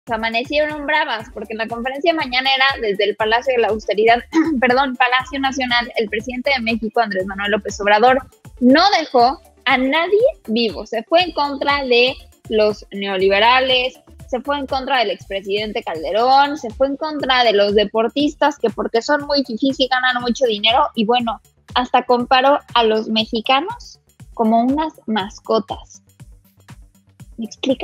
amanecieron bravas, porque en la conferencia mañanera desde el Palacio de la Austeridad, perdón, Palacio Nacional, el presidente de México, Andrés Manuel López Obrador, no dejó a nadie vivo. Se fue en contra de los neoliberales, se fue en contra del expresidente Calderón, se fue en contra de los deportistas, que porque son muy fifís y ganan mucho dinero, y bueno, hasta comparó a los mexicanos como unas mascotas. ¿Me explican?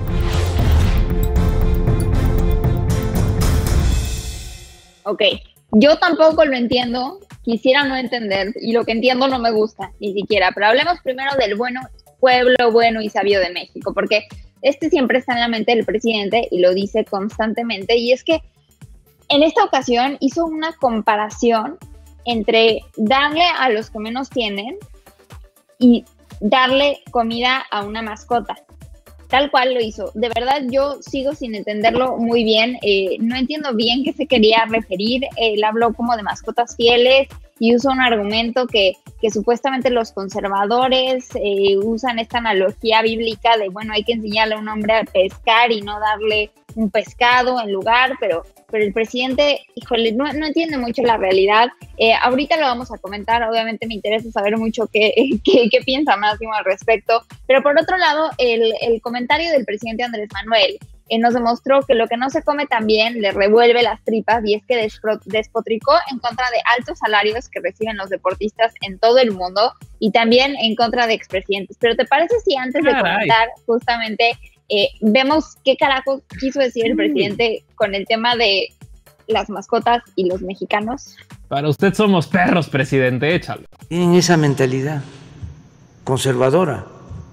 Ok, yo tampoco lo entiendo, quisiera no entender, y lo que entiendo no me gusta, ni siquiera, pero hablemos primero del pueblo bueno y sabio de México, porque siempre está en la mente del presidente y lo dice constantemente, y es que en esta ocasión hizo una comparación entre darle a los que menos tienen y darle comida a una mascota. Tal cual lo hizo. De verdad, yo sigo sin entenderlo muy bien. No entiendo bien qué se quería referir. Él habló como de mascotas fieles y usa un argumento que supuestamente los conservadores usan esta analogía bíblica de, bueno, hay que enseñarle a un hombre a pescar y no darle un pescado en lugar, pero el presidente, híjole, no entiende mucho la realidad. Ahorita lo vamos a comentar, obviamente me interesa saber mucho qué piensa Máximo al respecto, pero por otro lado, el comentario del presidente Andrés Manuel nos demostró que lo que no se come también le revuelve las tripas, y es que despotricó en contra de altos salarios que reciben los deportistas en todo el mundo y también en contra de expresidentes. Pero ¿te parece si antes de comentar justamente vemos qué carajo quiso decir el presidente con el tema de las mascotas y los mexicanos? Para usted somos perros, presidente, échalo. Tienen esa mentalidad conservadora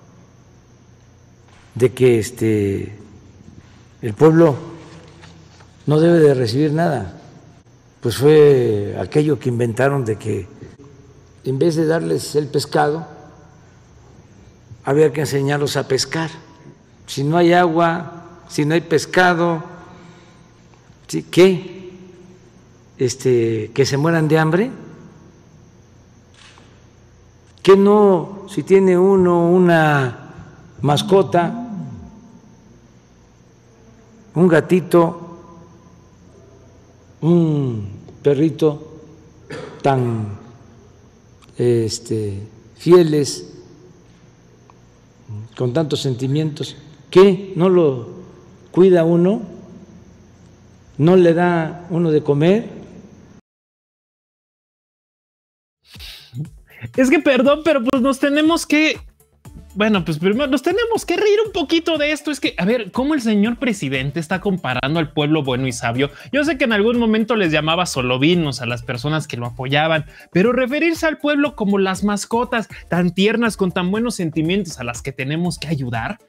de que el pueblo no debe de recibir nada. Pues fue aquello que inventaron de que en vez de darles el pescado, había que enseñarlos a pescar. Si no hay agua, si no hay pescado, ¿sí? ¿Qué? ¿Que se mueran de hambre? ¿Que no, si tiene uno una mascota, un gatito, un perrito tan fieles, con tantos sentimientos, ¿qué? ¿No lo cuida uno? ¿No le da uno de comer? Es que perdón, pero pues nos tenemos que... Bueno, pues primero nos tenemos que reír un poquito de esto. Es que, a ver, ¿cómo el señor presidente está comparando al pueblo bueno y sabio? Yo sé que en algún momento les llamaba solovinos a las personas que lo apoyaban, pero referirse al pueblo como las mascotas tan tiernas, con tan buenos sentimientos a las que tenemos que ayudar,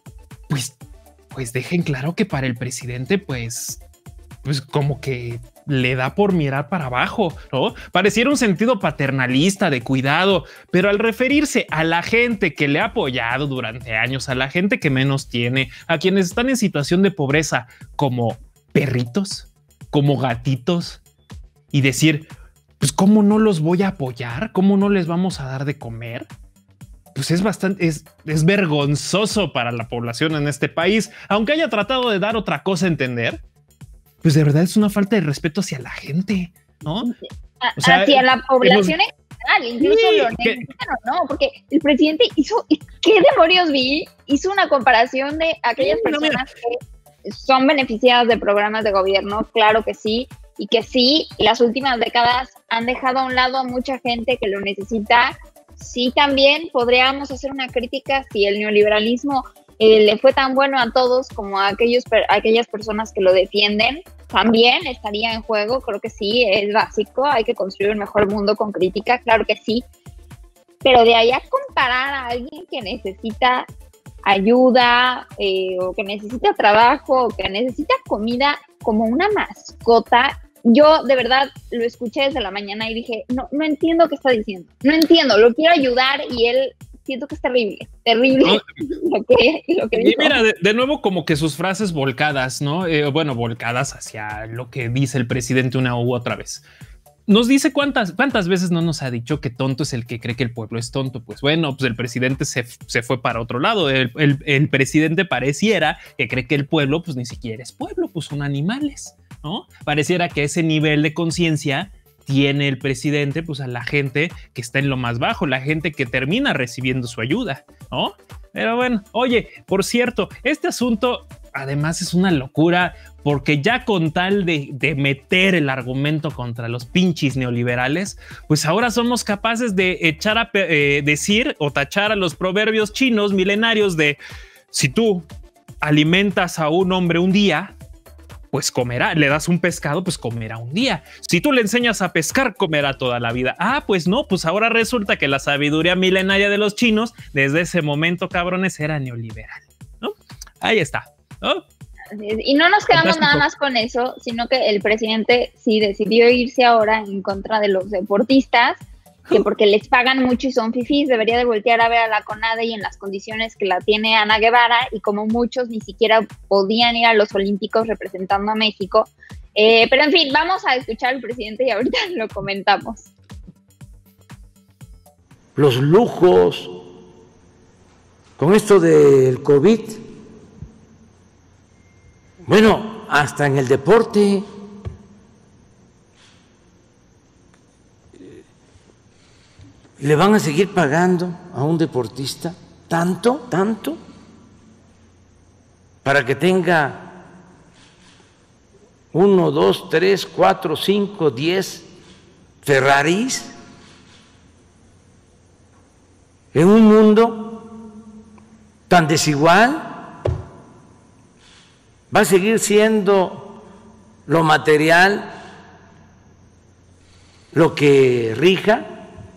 pues dejen claro que para el presidente, pues como que le da por mirar para abajo, ¿no? Pareciera un sentido paternalista de cuidado, pero al referirse a la gente que le ha apoyado durante años, a la gente que menos tiene, a quienes están en situación de pobreza como perritos, como gatitos, y decir, pues ¿cómo no los voy a apoyar? ¿Cómo no les vamos a dar de comer? Pues es vergonzoso para la población en este país, aunque haya tratado de dar otra cosa a entender. Pues de verdad es una falta de respeto hacia la gente, ¿no? O sea, hacia la población en general, incluso sí, los mexicanos, ¿no? Porque el presidente hizo, ¿qué demonios vi? Hizo una comparación de aquellas personas que son beneficiadas de programas de gobierno, claro que sí, y que sí, las últimas décadas han dejado a un lado a mucha gente que lo necesita. Sí, también podríamos hacer una crítica si el neoliberalismo le fue tan bueno a todos como a aquellas personas que lo defienden, también estaría en juego. Creo que sí, es básico, hay que construir un mejor mundo con crítica, claro que sí, pero de ahí a comparar a alguien que necesita ayuda o que necesita trabajo o que necesita comida como una mascota, yo de verdad lo escuché desde la mañana y dije, no entiendo qué está diciendo, no entiendo, lo quiero ayudar y él... Siento que es terrible lo que y mira, de nuevo como que sus frases volcadas, ¿no? Volcadas hacia lo que dice el presidente una u otra vez. nos dice cuántas veces no nos ha dicho que tonto es el que cree que el pueblo es tonto. Pues bueno, pues el presidente se fue para otro lado. El presidente pareciera que cree que el pueblo pues ni siquiera es pueblo, pues son animales, ¿no? Pareciera que ese nivel de conciencia tiene el presidente pues a la gente que está en lo más bajo, la gente que termina recibiendo su ayuda, ¿no? Pero bueno, oye, por cierto, este asunto además es una locura, porque ya con tal de meter el argumento contra los pinches neoliberales, pues ahora somos capaces de echar a decir o tachar a los proverbios chinos milenarios de si tú alimentas a un hombre un día, pues comerá, le das un pescado, pues comerá un día. Si tú le enseñas a pescar, comerá toda la vida. Ah, pues no, pues ahora resulta que la sabiduría milenaria de los chinos, desde ese momento, cabrones, era neoliberal, ¿no? Ahí está, ¿no? Y no nos quedamos nada más con eso, sino que el presidente sí decidió irse ahora en contra de los deportistas, que porque les pagan mucho y son fifís, debería de voltear a ver a la CONADE y en las condiciones que la tiene Ana Guevara, y como muchos ni siquiera podían ir a los Olímpicos representando a México. Pero en fin, vamos a escuchar al presidente y ahorita lo comentamos. Los lujos, con esto del COVID, bueno, hasta en el deporte. ¿Le van a seguir pagando a un deportista tanto, para que tenga 1, 2, 3, 4, 5, 10 Ferraris en un mundo tan desigual? ¿Va a seguir siendo lo material lo que rija?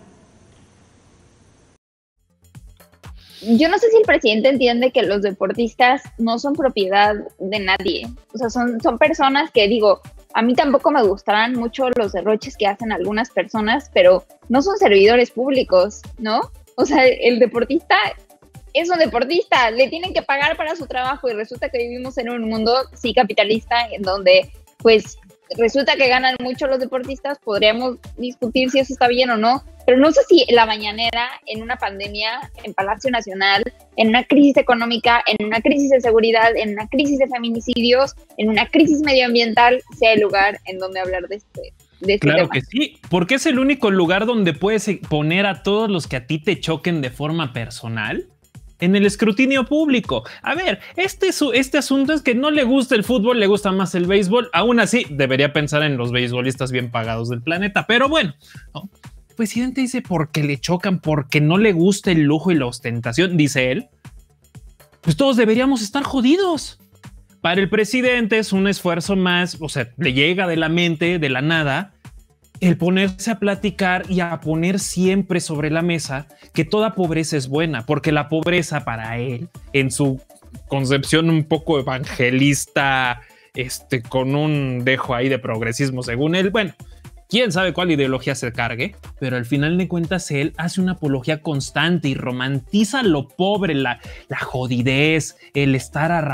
Yo no sé si el presidente entiende que los deportistas no son propiedad de nadie. O sea, son personas que, digo, a mí tampoco me gustarán mucho los derroches que hacen algunas personas, pero no son servidores públicos, ¿no? O sea, el deportista es un deportista, le tienen que pagar para su trabajo, y resulta que vivimos en un mundo, sí, capitalista, en donde, pues, resulta que ganan mucho los deportistas. Podríamos discutir si eso está bien o no, pero no sé si la mañanera, en una pandemia, en Palacio Nacional, en una crisis económica, en una crisis de seguridad, en una crisis de feminicidios, en una crisis medioambiental, sea el lugar en donde hablar de este claro tema. Que sí, porque es el único lugar donde puedes poner a todos los que a ti te choquen de forma personal en el escrutinio público. A ver, este asunto es que no le gusta el fútbol, le gusta más el béisbol. Aún así, debería pensar en los beisbolistas bien pagados del planeta, pero bueno, ¿no? El presidente dice porque le chocan, porque no le gusta el lujo y la ostentación, dice él. Pues todos deberíamos estar jodidos. Para el presidente es un esfuerzo más, o sea, le llega de la mente, de la nada, el ponerse a platicar y a poner siempre sobre la mesa que toda pobreza es buena, porque la pobreza para él, en su concepción un poco evangelista, con un dejo ahí de progresismo según él, bueno, quién sabe cuál ideología se cargue, pero al final de cuentas él hace una apología constante y romantiza lo pobre, la jodidez, el estar a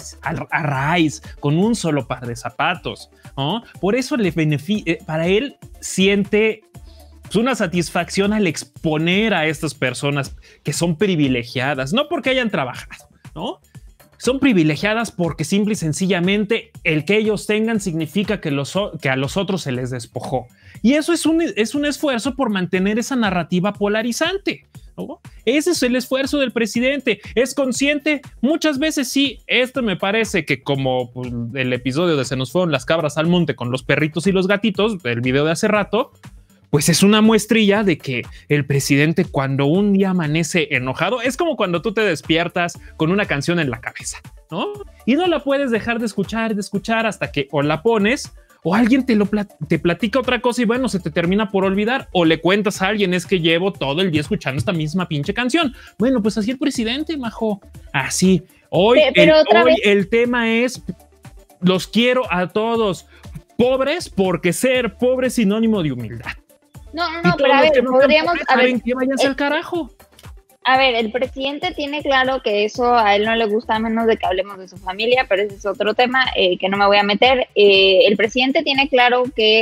raíz con un solo par de zapatos, ¿no? Por eso para él siente una satisfacción al exponer a estas personas que son privilegiadas, no porque hayan trabajado, ¿no? Son privilegiadas porque simple y sencillamente el que ellos tengan significa que a los otros se les despojó. Y eso es un esfuerzo por mantener esa narrativa polarizante, ¿no? Ese es el esfuerzo del presidente. Es consciente, muchas veces sí. Esto me parece que como pues, el episodio de Se nos fueron las cabras al monte con los perritos y los gatitos, el video de hace rato, pues es una muestrilla de que el presidente cuando un día amanece enojado, es como cuando tú te despiertas con una canción en la cabeza, ¿no? Y no la puedes dejar de escuchar hasta que o la pones o alguien te platica otra cosa y bueno, se te termina por olvidar, o le cuentas a alguien, es que llevo todo el día escuchando esta misma pinche canción. Bueno, pues así el presidente, majo, así. Hoy el tema es, los quiero a todos pobres porque ser pobre es sinónimo de humildad. No, pero a ver, podríamos... que váyanse al carajo. A ver, el presidente tiene claro que eso a él no le gusta, a menos de que hablemos de su familia, pero ese es otro tema que no me voy a meter. El presidente tiene claro que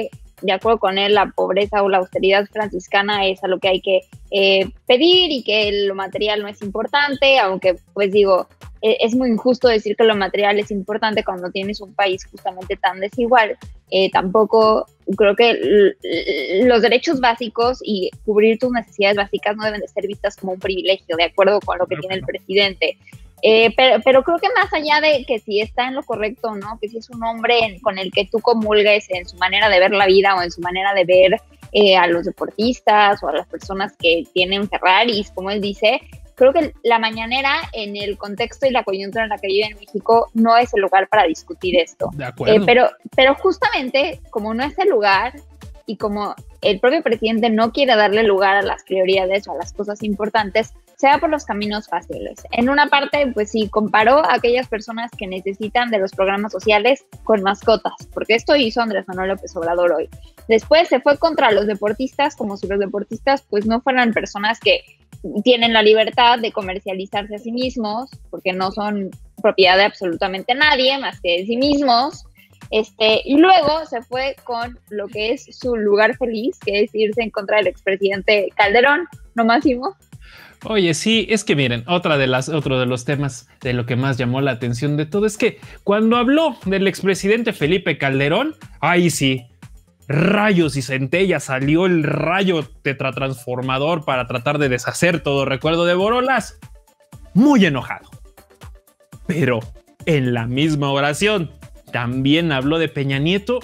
de acuerdo con él, la pobreza o la austeridad franciscana es a lo que hay que pedir y que lo material no es importante, aunque pues digo, es muy injusto decir que lo material es importante cuando tienes un país justamente tan desigual. Tampoco creo que los derechos básicos y cubrir tus necesidades básicas no deben de ser vistas como un privilegio, de acuerdo con lo que tiene el presidente. Pero creo que más allá de que si está en lo correcto o no, que si es un hombre con el que tú comulgues en su manera de ver la vida o en su manera de ver a los deportistas o a las personas que tienen Ferraris, como él dice, creo que la mañanera en el contexto y la coyuntura en la que vive en México no es el lugar para discutir esto. De acuerdo. Pero justamente como no es el lugar y como el propio presidente no quiere darle lugar a las prioridades o a las cosas importantes, se va por los caminos fáciles. En una parte, pues sí, comparó a aquellas personas que necesitan de los programas sociales con mascotas, porque esto hizo Andrés Manuel López Obrador hoy. Después se fue contra los deportistas, como si los deportistas pues no fueran personas que tienen la libertad de comercializarse a sí mismos, porque no son propiedad de absolutamente nadie más que de sí mismos. Y luego se fue con lo que es su lugar feliz, que es irse en contra del expresidente Calderón, ¿no, Máximo? Oye, sí, es que miren, otro de los temas de lo que más llamó la atención de todo es que cuando habló del expresidente Felipe Calderón, ahí sí, rayos y centellas, salió el rayo tetratransformador para tratar de deshacer todo recuerdo de Borolas. Muy enojado. Pero en la misma oración también habló de Peña Nieto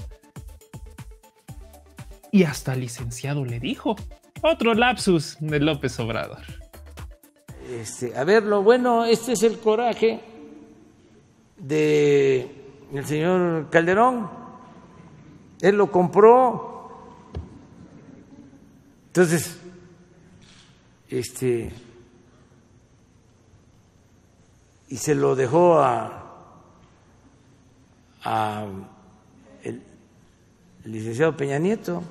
y hasta licenciado le dijo. Otro lapsus de López Obrador. A ver, lo bueno, este es el coraje del señor Calderón. Él lo compró. Entonces, y se lo dejó a el licenciado Peña Nieto.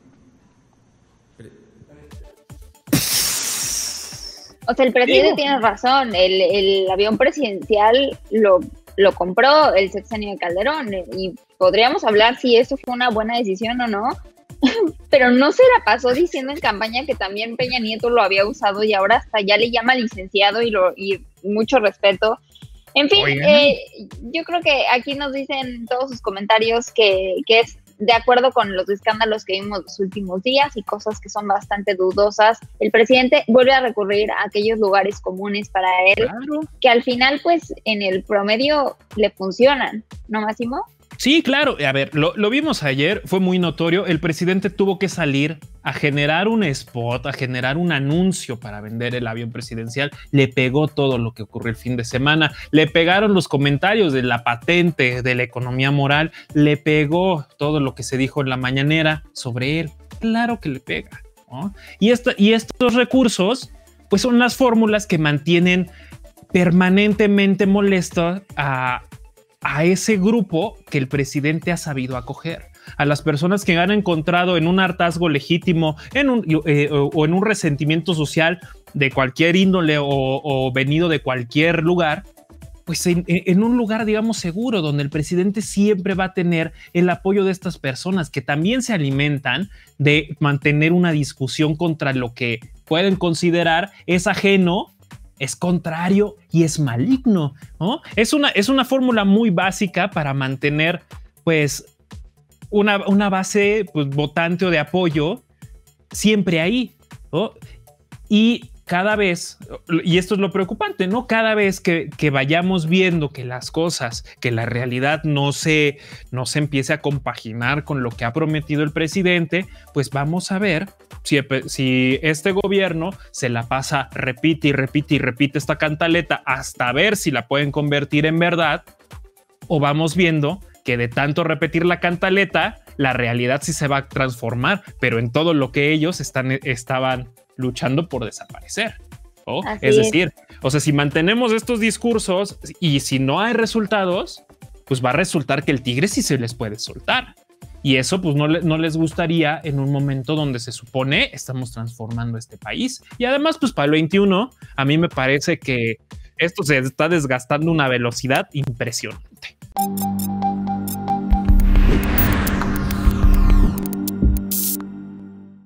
O sea, el presidente tiene razón, el avión presidencial lo compró el sexenio de Calderón y podríamos hablar si eso fue una buena decisión o no, pero no se la pasó diciendo en campaña que también Peña Nieto lo había usado y ahora hasta ya le llama licenciado y mucho respeto. En fin, yo creo que aquí nos dicen todos sus comentarios que es de acuerdo con los escándalos que vimos los últimos días y cosas que son bastante dudosas. El presidente vuelve a recurrir a aquellos lugares comunes para él, claro, que al final pues en el promedio le funcionan, ¿no, Máximo? Sí, claro. A ver, lo vimos ayer, fue muy notorio. El presidente tuvo que salir a generar un spot, a generar un anuncio para vender el avión presidencial. Le pegó todo lo que ocurrió el fin de semana. Le pegaron los comentarios de la patente, de la economía moral. Le pegó todo lo que se dijo en la mañanera sobre él. Claro que le pega, ¿no? Y estos recursos, pues son las fórmulas que mantienen permanentemente molesto a ese grupo que el presidente ha sabido acoger, a las personas que han encontrado en un hartazgo legítimo o en un resentimiento social de cualquier índole o venido de cualquier lugar, pues en un lugar, digamos, seguro, donde el presidente siempre va a tener el apoyo de estas personas que también se alimentan de mantener una discusión contra lo que pueden considerar es ajeno, es contrario y es maligno, ¿no? Es una fórmula muy básica para mantener, pues, una base, pues, votante o de apoyo siempre ahí, ¿no? Y cada vez, y esto es lo preocupante, ¿no? Cada vez que vayamos viendo que las cosas, que la realidad no se empiece a compaginar con lo que ha prometido el presidente, pues vamos a ver si este gobierno se la pasa, repite y repite y repite esta cantaleta hasta ver si la pueden convertir en verdad, o vamos viendo que de tanto repetir la cantaleta, la realidad sí se va a transformar, pero en todo lo que ellos estaban luchando por desaparecer, ¿no? Es decir, o sea, si mantenemos estos discursos y si no hay resultados, pues va a resultar que el tigre sí se les puede soltar. Y eso pues no les gustaría en un momento donde se supone estamos transformando este país. Y además, pues para el 21, a mí me parece que esto se está desgastando a una velocidad impresionante.